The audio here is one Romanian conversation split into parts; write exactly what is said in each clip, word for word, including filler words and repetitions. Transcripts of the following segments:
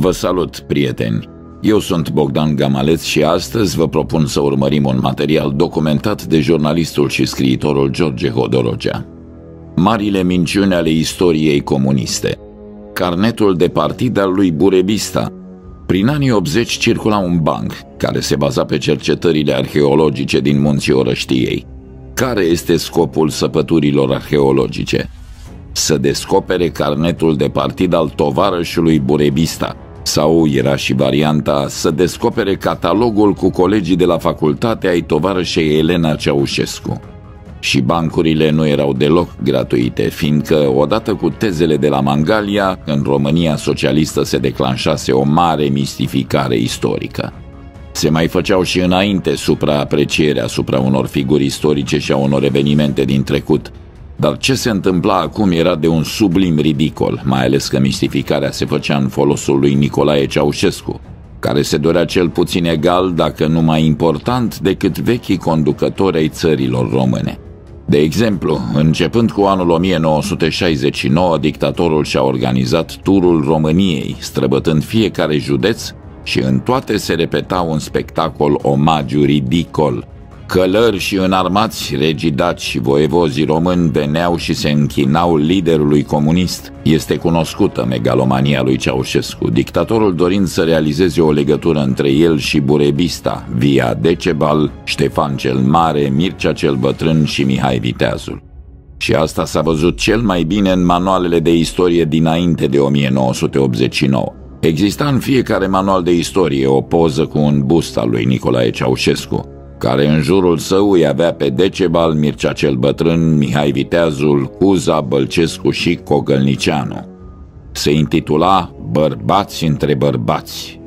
Vă salut, prieteni! Eu sunt Bogdan Gamaleț și astăzi vă propun să urmărim un material documentat de jurnalistul și scriitorul George Hodorogea. Marile minciuni ale istoriei comuniste. Carnetul de partid al lui Burebista. Prin anii optzeci circula un banc care se baza pe cercetările arheologice din Munții Orăștiei. Care este scopul săpăturilor arheologice? Să descopere carnetul de partid al tovarășului Burebista, sau era și varianta să descopere catalogul cu colegii de la facultate ai tovarășei Elena Ceaușescu. Și bancurile nu erau deloc gratuite, fiindcă, odată cu tezele de la Mangalia, în România socialistă se declanșase o mare mistificare istorică. Se mai făceau și înainte supraaprecieri asupra unor figuri istorice și a unor evenimente din trecut, dar ce se întâmpla acum era de un sublim ridicol, mai ales că mistificarea se făcea în folosul lui Nicolae Ceaușescu, care se dorea cel puțin egal, dacă nu mai important, decât vechii conducători ai țărilor române. De exemplu, începând cu anul o mie nouă sute șaizeci și nouă, dictatorul și-a organizat turul României, străbătând fiecare județ, și în toate se repeta un spectacol omagiu ridicol. Călări și înarmați, regidaci și voievozii români veneau și se închinau liderului comunist. Este cunoscută megalomania lui Ceaușescu, dictatorul dorind să realizeze o legătură între el și Burebista, via Decebal, Ștefan cel Mare, Mircea cel Bătrân și Mihai Viteazul. Și asta s-a văzut cel mai bine în manualele de istorie dinainte de o mie nouă sute optzeci și nouă. Exista în fiecare manual de istorie o poză cu un bust al lui Nicolae Ceaușescu, care în jurul său îi avea pe Decebal, Mircea cel Bătrân, Mihai Viteazul, Cuza, Bălcescu și Cogălnicianu. Se intitula Bărbați între bărbați.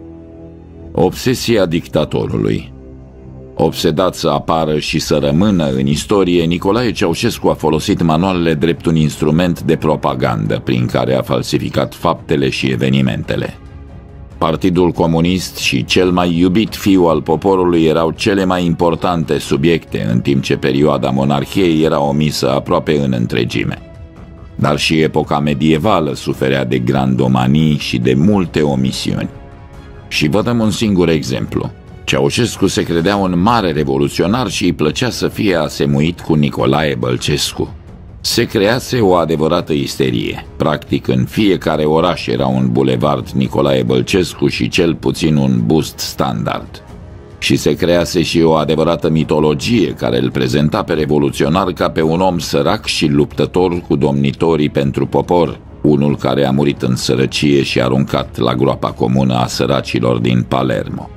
Obsesia dictatorului. Obsedat să apară și să rămână în istorie, Nicolae Ceaușescu a folosit manualele drept un instrument de propagandă prin care a falsificat faptele și evenimentele. Partidul Comunist și cel mai iubit fiu al poporului erau cele mai importante subiecte, în timp ce perioada monarhiei era omisă aproape în întregime. Dar și epoca medievală suferea de grandomanii și de multe omisiuni. Și vă dăm un singur exemplu. Ceaușescu se credea un mare revoluționar și îi plăcea să fie asemuit cu Nicolae Bălcescu. Se crease o adevărată isterie. Practic, în fiecare oraș era un bulevard Nicolae Bălcescu și cel puțin un bust standard. Și se crease și o adevărată mitologie care îl prezenta pe revoluționar ca pe un om sărac și luptător cu domnitorii pentru popor, unul care a murit în sărăcie și aruncat la groapa comună a săracilor din Palermo.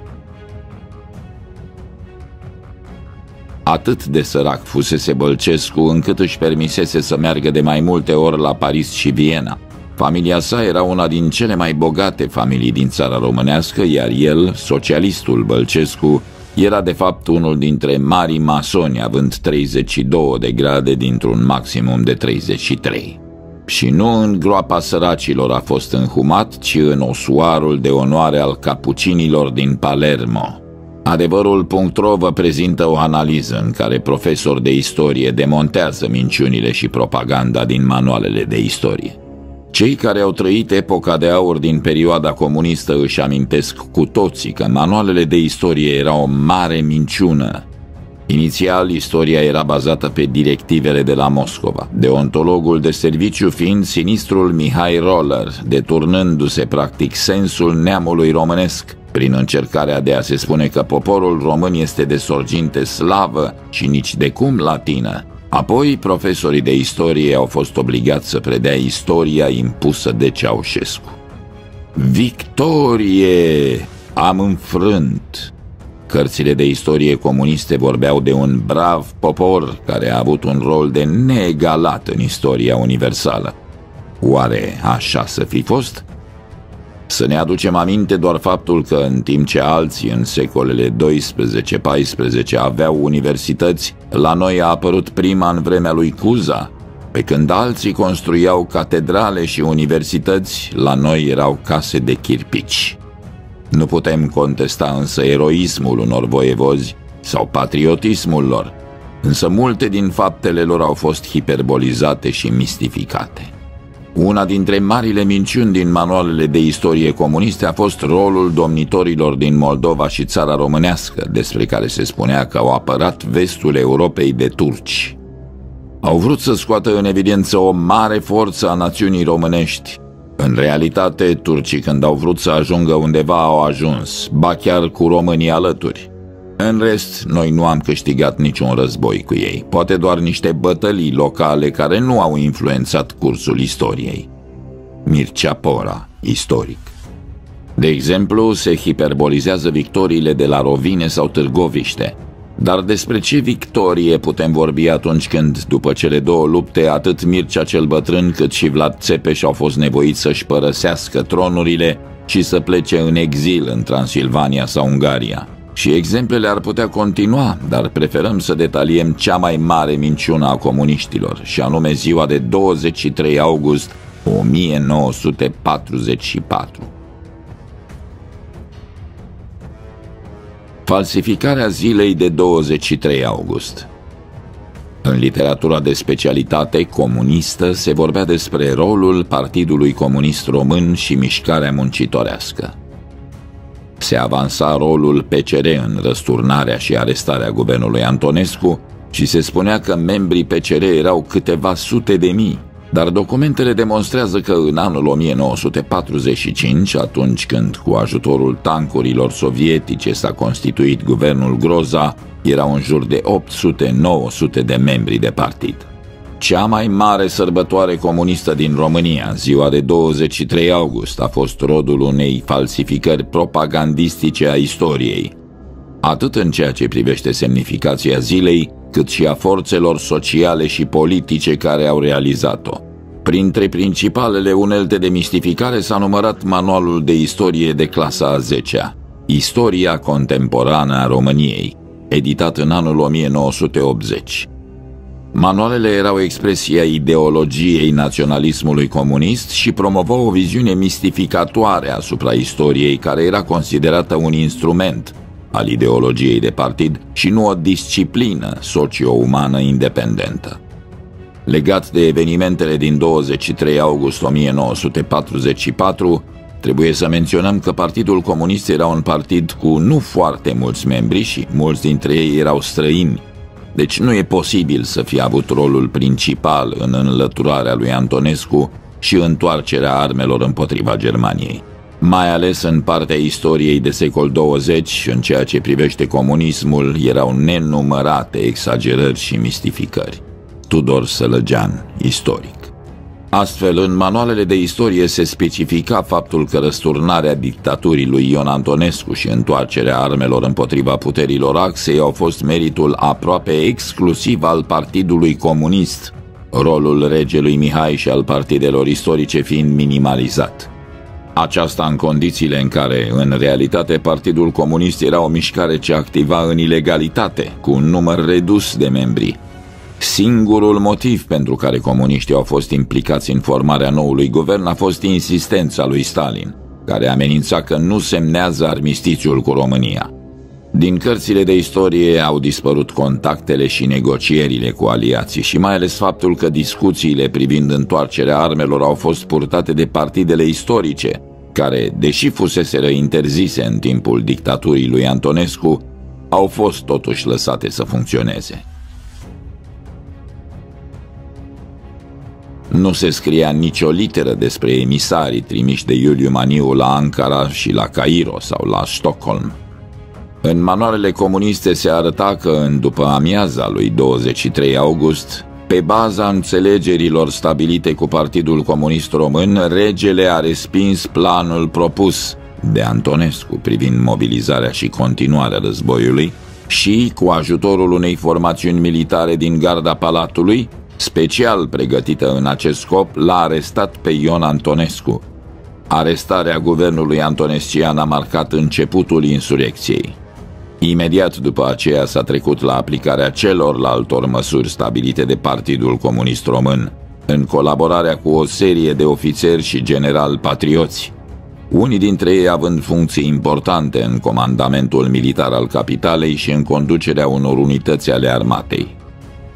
Atât de sărac fusese Bălcescu încât își permisese să meargă de mai multe ori la Paris și Viena. Familia sa era una din cele mai bogate familii din țara românească, iar el, socialistul Bălcescu, era de fapt unul dintre marii masoni, având treizeci și două de grade dintr-un maximum de treizeci și trei. Și nu în groapa săracilor a fost înhumat, ci în osuarul de onoare al capucinilor din Palermo. Adevărul punct ro vă prezintă o analiză în care profesori de istorie demontează minciunile și propaganda din manualele de istorie. Cei care au trăit epoca de aur din perioada comunistă își amintesc cu toții că manualele de istorie erau o mare minciună. Inițial, istoria era bazată pe directivele de la Moscova, deontologul de serviciu fiind sinistrul Mihai Roller, deturnându-se practic sensul neamului românesc, prin încercarea de a se spune că poporul român este de sorginte slavă și nici de cum latină. Apoi, profesorii de istorie au fost obligați să predea istoria impusă de Ceaușescu. Victorie! Am înfrânt! Cărțile de istorie comuniste vorbeau de un brav popor care a avut un rol de neegalat în istoria universală. Oare așa să fi fost? Să ne aducem aminte doar faptul că, în timp ce alții în secolele doisprezece paisprezece aveau universități, la noi a apărut prima în vremea lui Cuza. Pe când alții construiau catedrale și universități, la noi erau case de chirpici. Nu putem contesta însă eroismul unor voievozi sau patriotismul lor, însă multe din faptele lor au fost hiperbolizate și mistificate. Una dintre marile minciuni din manualele de istorie comuniste a fost rolul domnitorilor din Moldova și țara românească, despre care se spunea că au apărat vestul Europei de turci. Au vrut să scoată în evidență o mare forță a națiunii românești. În realitate, turcii, când au vrut să ajungă undeva, au ajuns, ba chiar cu românii alături. În rest, noi nu am câștigat niciun război cu ei, poate doar niște bătălii locale care nu au influențat cursul istoriei. Mircea Pora, istoric. De exemplu, se hiperbolizează victoriile de la Rovine sau Târgoviște. Dar despre ce victorie putem vorbi atunci când, după cele două lupte, atât Mircea cel Bătrân cât și Vlad Țepeș au fost nevoiți să-și părăsească tronurile și să plece în exil în Transilvania sau Ungaria? Și exemplele ar putea continua, dar preferăm să detaliem cea mai mare minciună a comuniștilor, și anume ziua de douăzeci și trei august o mie nouă sute patruzeci și patru. Falsificarea zilei de douăzeci și trei august. În literatura de specialitate comunistă se vorbea despre rolul Partidului Comunist Român și Mișcarea Muncitorească. Se avansa rolul P C R în răsturnarea și arestarea guvernului Antonescu și se spunea că membrii P C R erau câteva sute de mii, dar documentele demonstrează că în anul o mie nouă sute patruzeci și cinci, atunci când cu ajutorul tancurilor sovietice s-a constituit guvernul Groza, erau în jur de opt sute - nouă sute de membri de partid. Cea mai mare sărbătoare comunistă din România, ziua de douăzeci și trei august, a fost rodul unei falsificări propagandistice a istoriei, atât în ceea ce privește semnificația zilei, cât și a forțelor sociale și politice care au realizat-o. Printre principalele unelte de mistificare s-a numărat manualul de istorie de clasa a zecea, Istoria contemporană a României, editat în anul o mie nouă sute optzeci. Manualele erau expresia ideologiei naționalismului comunist și promovau o viziune mistificatoare asupra istoriei, care era considerată un instrument al ideologiei de partid și nu o disciplină socio-umană independentă. Legat de evenimentele din douăzeci și trei august o mie nouă sute patruzeci și patru, trebuie să menționăm că Partidul Comunist era un partid cu nu foarte mulți membri și mulți dintre ei erau străini, deci nu e posibil să fie avut rolul principal în înlăturarea lui Antonescu și întoarcerea armelor împotriva Germaniei. Mai ales în partea istoriei de secol douăzeci, în ceea ce privește comunismul, erau nenumărate exagerări și mistificări. Tudor Sălăgean, istoric. Astfel, în manualele de istorie se specifica faptul că răsturnarea dictaturii lui Ion Antonescu și întoarcerea armelor împotriva puterilor Axei au fost meritul aproape exclusiv al Partidului Comunist, rolul regelui Mihai și al partidelor istorice fiind minimalizat. Aceasta în condițiile în care, în realitate, Partidul Comunist era o mișcare ce activa în ilegalitate, cu un număr redus de membri. Singurul motiv pentru care comuniștii au fost implicați în formarea noului guvern a fost insistența lui Stalin, care amenința că nu semnează armistițiul cu România. Din cărțile de istorie au dispărut contactele și negocierile cu aliații și mai ales faptul că discuțiile privind întoarcerea armelor au fost purtate de partidele istorice, care, deși fuseseră interzise în timpul dictaturii lui Antonescu, au fost totuși lăsate să funcționeze. Nu se scria nicio literă despre emisarii trimiși de Iuliu Maniu la Ankara și la Cairo sau la Stockholm. În manualele comuniste se arăta că în după amiaza lui douăzeci și trei august, pe baza înțelegerilor stabilite cu Partidul Comunist Român, regele a respins planul propus de Antonescu privind mobilizarea și continuarea războiului și, cu ajutorul unei formațiuni militare din garda Palatului, special pregătită în acest scop, l-a arestat pe Ion Antonescu. Arestarea guvernului antonescian a marcat începutul insurecției. Imediat după aceea s-a trecut la aplicarea celorlaltor măsuri stabilite de Partidul Comunist Român, în colaborarea cu o serie de ofițeri și generali patrioți, unii dintre ei având funcții importante în comandamentul militar al capitalei și în conducerea unor unități ale armatei.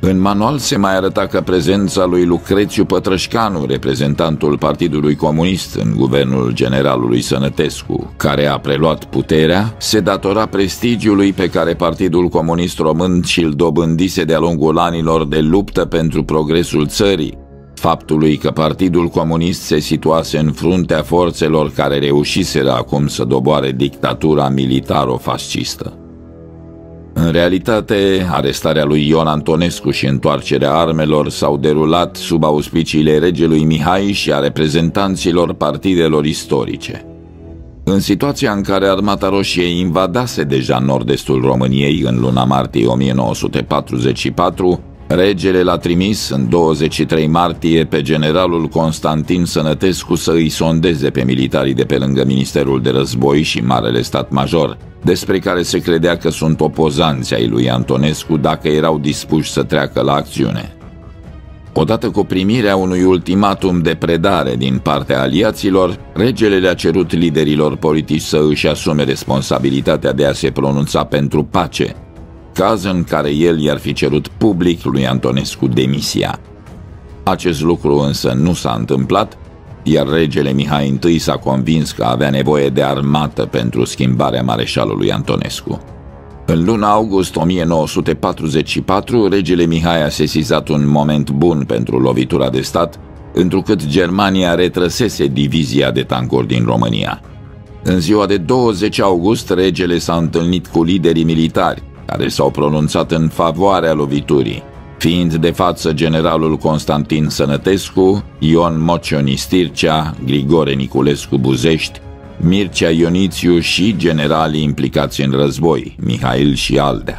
În manual se mai arăta că prezența lui Lucrețiu Pătrășcanu, reprezentantul Partidului Comunist în guvernul generalului Sănătescu, care a preluat puterea, se datora prestigiului pe care Partidul Comunist Român și-l dobândise de-a lungul anilor de luptă pentru progresul țării, faptului că Partidul Comunist se situase în fruntea forțelor care reușiseră acum să doboare dictatura militaro-fascistă. În realitate, arestarea lui Ion Antonescu și întoarcerea armelor s-au derulat sub auspiciile regelui Mihai și a reprezentanților partidelor istorice. În situația în care Armata Roșie invadase deja nord-estul României în luna martie o mie nouă sute patruzeci și patru, regele l-a trimis în douăzeci și trei martie pe generalul Constantin Sănătescu să îi sondeze pe militarii de pe lângă Ministerul de Război și Marele Stat Major, despre care se credea că sunt opozanți ai lui Antonescu dacă erau dispuși să treacă la acțiune. Odată cu primirea unui ultimatum de predare din partea aliaților, regele le-a cerut liderilor politici să își asume responsabilitatea de a se pronunța pentru pace, caz în care el i-ar fi cerut public lui Antonescu demisia. Acest lucru însă nu s-a întâmplat, iar regele Mihai I s-a convins că avea nevoie de armată pentru schimbarea mareșalului Antonescu. În luna august o mie nouă sute patruzeci și patru, regele Mihai a sesizat un moment bun pentru lovitura de stat, întrucât Germania retrăsese divizia de tancuri din România. În ziua de douăzeci august, regele s-a întâlnit cu liderii militari, care s-au pronunțat în favoarea loviturii, fiind de față generalul Constantin Sănătescu, Ion Mocioni Stircea, Grigore Niculescu Buzești, Mircea Ionițiu și generalii implicați în război, Mihail și Aldea.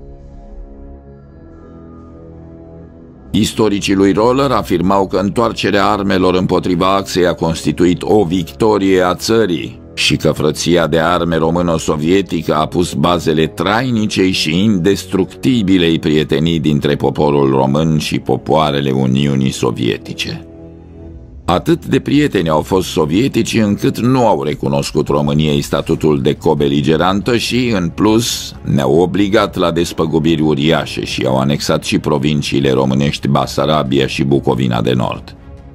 Istoricii lui Roller afirmau că întoarcerea armelor împotriva Axei a constituit o victorie a țării și că frăția de arme româno-sovietică a pus bazele trainicei și indestructibilei prietenii dintre poporul român și popoarele Uniunii Sovietice. Atât de prieteni au fost sovieticii încât nu au recunoscut României statutul de cobeligerantă și, în plus, ne-au obligat la despăgubiri uriașe și au anexat și provinciile românești Basarabia și Bucovina de Nord.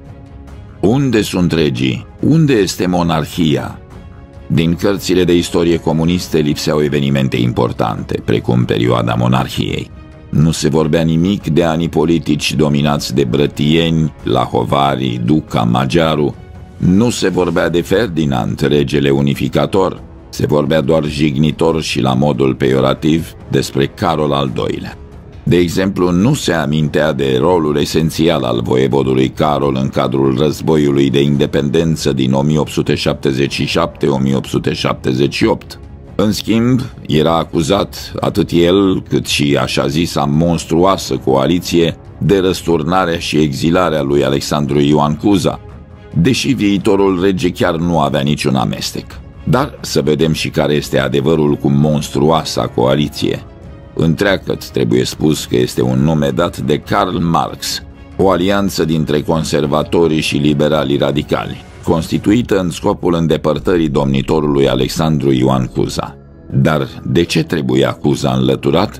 Unde sunt regii? Unde este monarhia? Din cărțile de istorie comuniste lipseau evenimente importante, precum perioada monarhiei. Nu se vorbea nimic de anii politici dominați de Brătieni, Lahovari, Duca, Magiaru. Nu se vorbea de Ferdinand, regele unificator. Se vorbea doar jignitor și la modul peiorativ despre Carol al doilea. De exemplu, nu se amintea de rolul esențial al voievodului Carol în cadrul războiului de independență din o mie opt sute șaptezeci și șapte - o mie opt sute șaptezeci și opt. În schimb, era acuzat atât el cât și așa zisa monstruoasă coaliție de răsturnarea și exilarea lui Alexandru Ioan Cuza, deși viitorul rege chiar nu avea niciun amestec. Dar să vedem și care este adevărul cu monstruoasa coaliție. Întreagăt trebuie spus că este un nume dat de Karl Marx, o alianță dintre conservatorii și liberalii radicali, constituită în scopul îndepărtării domnitorului Alexandru Ioan Cuza. Dar de ce trebuia Cuza înlăturat?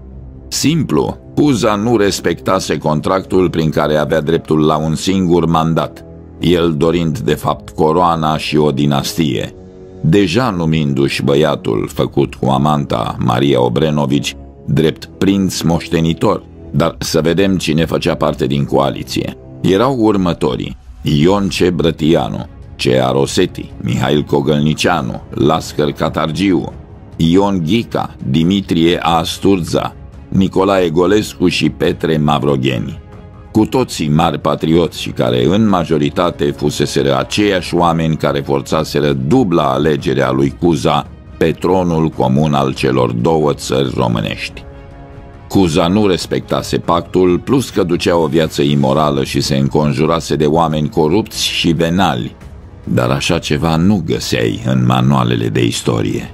Simplu, Cuza nu respectase contractul prin care avea dreptul la un singur mandat, el dorind de fapt coroana și o dinastie, deja numindu-și băiatul făcut cu amanta Maria Obrenovici drept prinț moștenitor. Dar să vedem cine făcea parte din coaliție. Erau următorii: Ion C. Brătianu, Cea Rosetti, Mihail Cogălnicianu, Lascăr Catargiu, Ion Ghica, Dimitrie A. Sturza, Nicolae Golescu și Petre Mavrogheni. Cu toții mari patrioți și care în majoritate fuseseră aceiași oameni care forțaseră dubla alegerea lui Cuza pe tronul comun al celor două țări românești. Cuza nu respectase pactul, plus că ducea o viață imorală și se înconjurase de oameni corupți și venali, dar așa ceva nu găseai în manualele de istorie.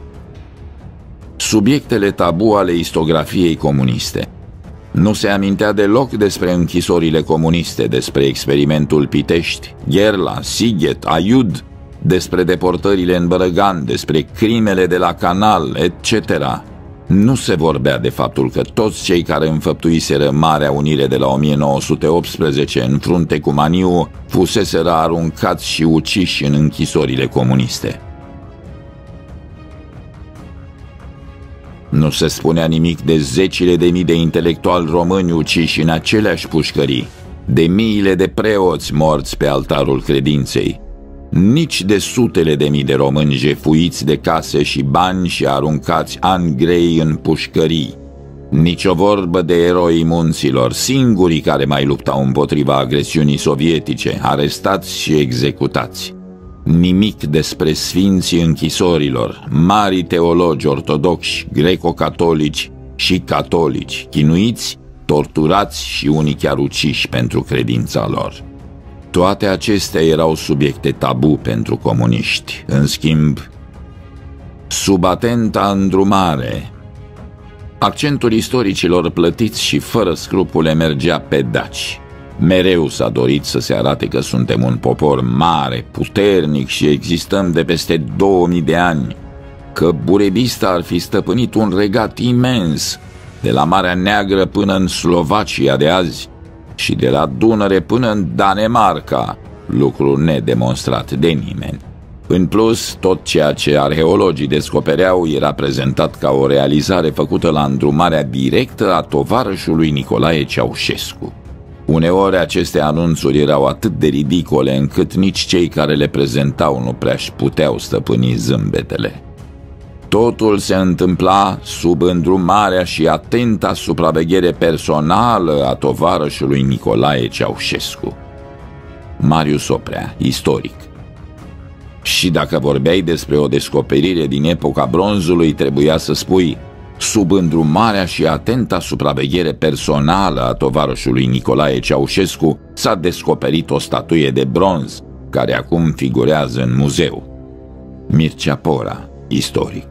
Subiectele tabu ale istografiei comuniste. Nu se amintea deloc despre închisorile comuniste, despre experimentul Pitești, Gherla, Sighet, Aiud, despre deportările în Bărăgan, despre crimele de la Canal, et cetera. Nu se vorbea de faptul că toți cei care înfăptuiseră Marea Unire de la o mie nouă sute optsprezece în frunte cu Maniu fuseseră aruncați și uciși în închisorile comuniste. Nu se spunea nimic de zecile de mii de intelectuali români uciși în aceleași pușcării, de miile de preoți morți pe altarul credinței, nici de sutele de mii de români jefuiți de case și bani și aruncați ani grei în pușcării, nici o vorbă de eroii munților, singurii care mai luptau împotriva agresiunii sovietice, arestați și executați. Nimic despre sfinții închisorilor, mari teologi ortodoxi, greco-catolici și catolici, chinuiți, torturați și unii chiar uciși pentru credința lor. Toate acestea erau subiecte tabu pentru comuniști. În schimb, sub atenta îndrumare, accentul istoricilor plătiți și fără scrupule mergea pe daci. Mereu s-a dorit să se arate că suntem un popor mare, puternic și existăm de peste două mii de ani, că Burebista ar fi stăpânit un regat imens, de la Marea Neagră până în Slovacia de azi și de la Dunăre până în Danemarca, lucru nedemonstrat de nimeni. În plus, tot ceea ce arheologii descopereau era prezentat ca o realizare făcută la îndrumarea directă a tovarășului Nicolae Ceaușescu. Uneori aceste anunțuri erau atât de ridicole încât nici cei care le prezentau nu prea-și puteau stăpâni zâmbetele. Totul se întâmpla sub îndrumarea și atenta supraveghere personală a tovarășului Nicolae Ceaușescu. Marius Oprea, istoric. Și dacă vorbeai despre o descoperire din epoca bronzului, trebuia să spui: sub îndrumarea și atenta supraveghere personală a tovarășului Nicolae Ceaușescu s-a descoperit o statuie de bronz, care acum figurează în muzeu. Mircea Pora, istoric.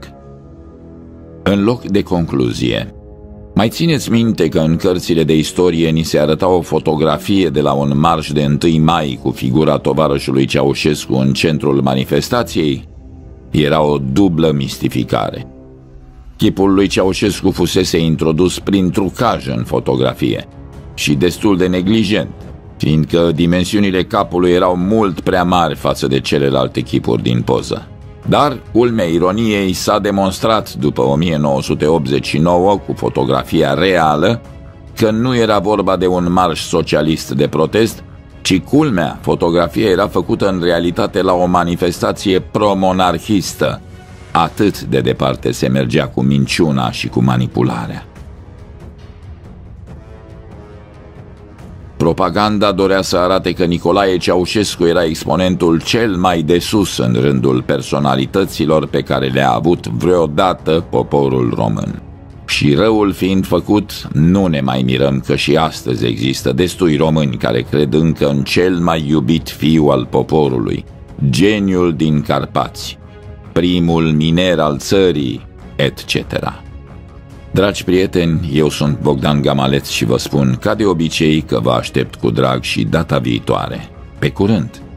În loc de concluzie, mai țineți minte că în cărțile de istorie ni se arăta o fotografie de la un marș de întâi mai cu figura tovarășului Ceaușescu în centrul manifestației? Era o dublă mistificare. Chipul lui Ceaușescu fusese introdus prin trucaj în fotografie și destul de neglijent, fiindcă dimensiunile capului erau mult prea mari față de celelalte chipuri din poză. Dar, culmea ironiei, s-a demonstrat după o mie nouă sute optzeci și nouă cu fotografia reală că nu era vorba de un marș socialist de protest, ci, culmea, fotografia era făcută în realitate la o manifestație pro-monarhistă. Atât de departe se mergea cu minciuna și cu manipularea. Propaganda dorea să arate că Nicolae Ceaușescu era exponentul cel mai de sus în rândul personalităților pe care le-a avut vreodată poporul român. Și răul fiind făcut, nu ne mai mirăm că și astăzi există destui români care cred încă în cel mai iubit fiu al poporului, geniul din Carpați, primul miner al țării, et cetera. Dragi prieteni, eu sunt Bogdan Gamaleț și vă spun, ca de obicei, că vă aștept cu drag și data viitoare. Pe curând!